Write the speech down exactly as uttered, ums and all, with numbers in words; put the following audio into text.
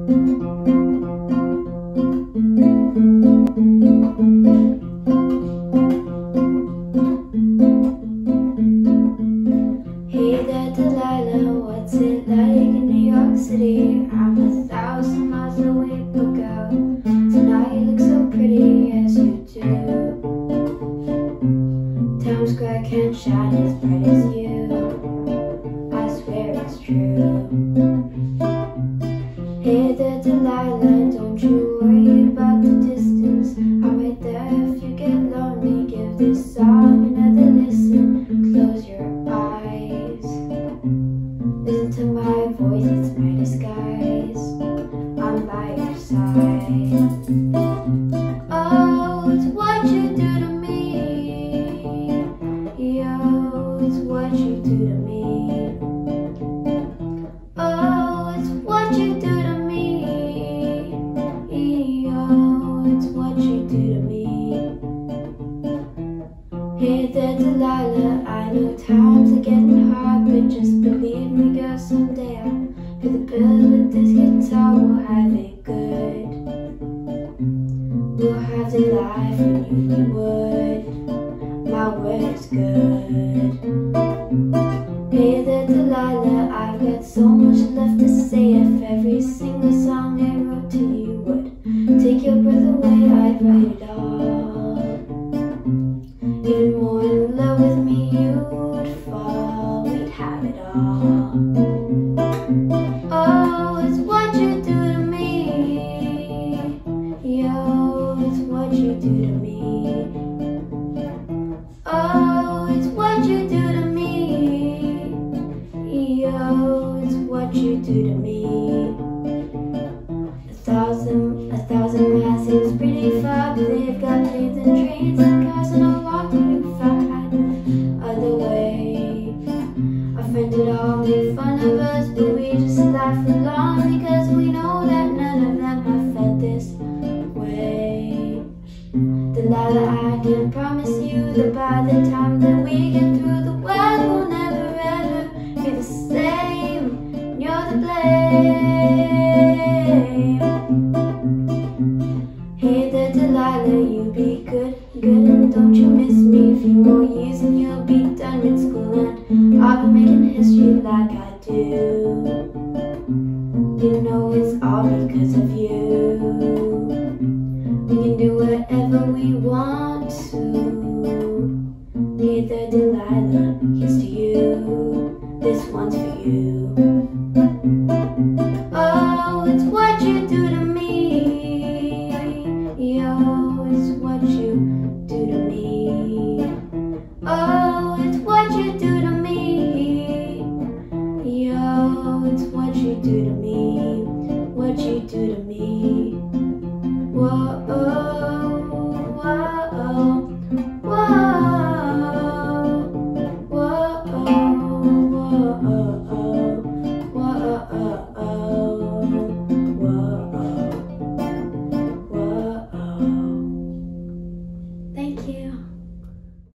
Hey there, Delilah, what's it like in New York City? I'm a thousand miles away, but girl, tonight you look so pretty, yes you do. Times Square can't shine as bright as you, I swear it's true. Hey there, Delilah, don't you worry about the distance, I'm right there if you get lonely. Give this song another listen, close your eyes, listen to my voice, it's my disguise, I'm by your side. Oh, it's what you do to me, yo, it's what you do to me. Oh, it's what you do to me, yo, it's what you do to me. Hey there, Delilah, I know times are getting hard, but just believe me, girl, someday I'll pay the bill with this guitar. We'll have it good, we'll have the life we knew we would, my word is good. Hey there, Delilah, I've got so much left to say. If every single song I wrote to you would take your breath away, I'd write it all. Even more in love with me you'd fall, we'd have it all. Oh, it's what you do to me, yo, it's what you do to me. Oh, it's what you do to me, yo, it's what you do to me. A thousand, a thousand miles seems pretty far, but they've got planes and trains and cars, and I'll walk to you if I had no other way. Our friends would all make fun of us, but we just laugh along, because we know that none of them have felt this way. Delilah, I can promise you that by the time that we get through, the world will never ever be the same, and you're the blame. Hey there, Delilah, you be good, good, and don't you miss me. A few more years and you'll be done with school, and I'll be making history like I do. You know it's all because of you. We can do whatever we want to. Hey there, Delilah, here's to you, this one's for you. Oh, it's what you do to me, yo, it's what you do to me. Oh, it's what you do to me, yo, it's what you do to me, what you do to me. Whoa.